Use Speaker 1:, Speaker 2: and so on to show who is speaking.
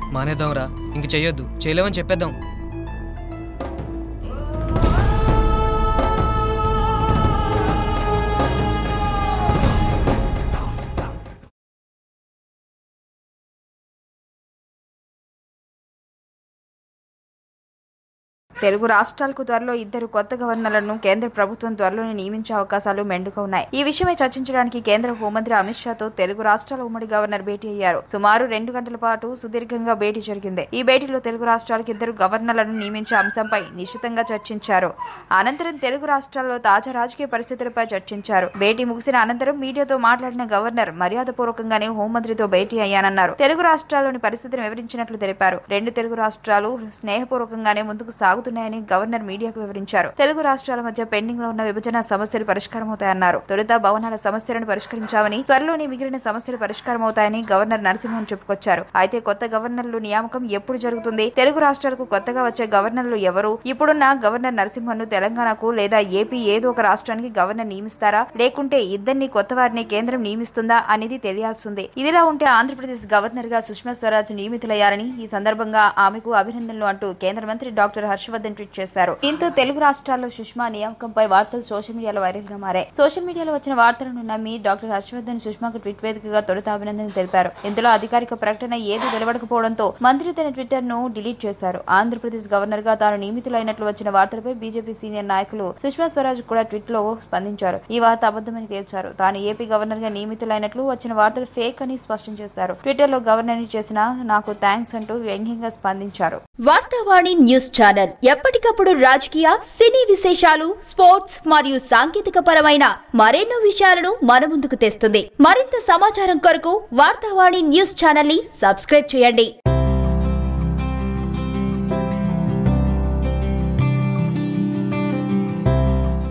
Speaker 1: మానేద్దాంరా, ఇంక చెయ్యొద్దు, చేయలేమని చెప్పేద్దాం.
Speaker 2: తెలుగు రాష్ట్రాలకు త్వరలో 2 కొత్త గవర్నర్లను కేంద్ర ప్రభుత్వం త్వరలోనే నియమించే అవకాశాలు మెండుగా ఉన్నాయి. ఈ విషయమై చర్చించడానికి కేంద్ర హోంమంత్రి అమిత్ షాతో తెలుగు రాష్ట్రాల ఉమ్మడి గవర్నర్ భేటీ అయ్యారు. సుమారు 2 గంటల పాటు సుదీర్ఘంగా భేటీ జరిగింది. ఈ భేటీలో తెలుగు రాష్ట్రాలకు 2 గవర్నర్లను నియమించే అంశంపై నిశితంగా చర్చించారు. అనంతరం తెలుగు రాష్ట్రాల్లో తాజా రాజకీయ పరిస్థితులపై చర్చించారు. భేటీ ముగిసిన అనంతరం మీడియాతో మాట్లాడిన గవర్నర్ మర్యాదపూర్వకంగానే హోంమంత్రితో భేటీ అయ్యానన్నారు. తెలుగు రాష్ట్రాల్లోని పరిస్థితిని వివరించినట్లు తెలిపారు. 2 తెలుగు రాష్ట్రాలు స్నేహపూర్వకంగానే ముందుకు సాగుతున్నాయని గవర్నర్ మీడియాకు వివరించారు. తెలుగు రాష్ట్రాల మధ్య పెండింగ్ లో ఉన్న విభజన సమస్యలు పరిష్కారమవుతాయన్నారు. తొలుత భవనాల సమస్యలను పరిష్కరించామని, త్వరలోనే మిగిలిన సమస్యలు పరిష్కారమవుతాయని గవర్నర్ నరసింహన్ చెప్పుకొచ్చారు. అయితే కొత్త గవర్నర్లు నియామకం ఎప్పుడు జరుగుతుంది? తెలుగు రాష్ట్రాలకు కొత్తగా వచ్చే గవర్నర్లు ఎవరు? ఇప్పుడున్న గవర్నర్ నరసింహన్ ను తెలంగాణకు లేదా ఏపీ ఏదో ఒక రాష్ట్రానికి గవర్నర్ నియమిస్తారా, లేకుంటే ఇద్దరిని కొత్త వారిని కేంద్రం నియమిస్తుందా అనేది తెలియాల్సిందే. ఇదిలా ఉంటే ఆంధ్రప్రదేశ్ గవర్నర్ గా సుష్మా స్వరాజ్ నియమితులయ్యారని, ఈ సందర్భంగా ఆమెకు అభినందనలు అంటూ కేంద్ర మంత్రి డాక్టర్ హర్షవర్ధన్ ట్వీట్ చేశారు. దీంతో తెలుగు రాష్ట్రాల్లో సుష్మా నియామకంపై వార్తలు సోషల్ మీడియాలో వైరల్ గా మారాయి. సోషల్ మీడియాలో వచ్చిన వార్తలను నమ్మి డాక్టర్ హర్షవర్ధన్ సుష్మాకు ట్వీట్ వేదికగా తొలుత అభినందనలు తెలిపారు. ఇందులో అధికారిక ప్రకటన ఏది వెలువడకపోవడంతో మంత్రి తన ట్విట్టర్ ను డిలీట్ చేశారు. ఆంధ్రప్రదేశ్ గవర్నర్ గా తాను నియమితులైనట్లు వచ్చిన వార్తలపై బీజేపీ సీనియర్ నాయకులు సుష్మా స్వరాజ్ కూడా ట్వీట్ లో స్పందించారు. ఈ వార్త అబద్దమని తేల్చారు. తాను ఏపీ గవర్నర్ గా నియమితులైనట్లు వచ్చిన వార్తలు ఫేక్ అని స్పష్టం చేశారు. ట్విట్టర్ లో గవర్నర్ ని చేసిన నాకు థ్యాంక్స్ అంటూ వ్యంగ్యంగా స్పందించారు.
Speaker 3: వార్తావాణి న్యూస్ ఛానల్ ఎప్పటికప్పుడు రాజకీయ, సినీ విశేషాలు, స్పోర్ట్స్ మరియు సాంకేతిక పరమైన మరెన్నో విషయాలను మన ముందుకు తెస్తుంది. మరింత సమాచారం కొరకు వార్తావాణి న్యూస్ ఛానల్ ని సబ్స్క్రైబ్ చేయండి.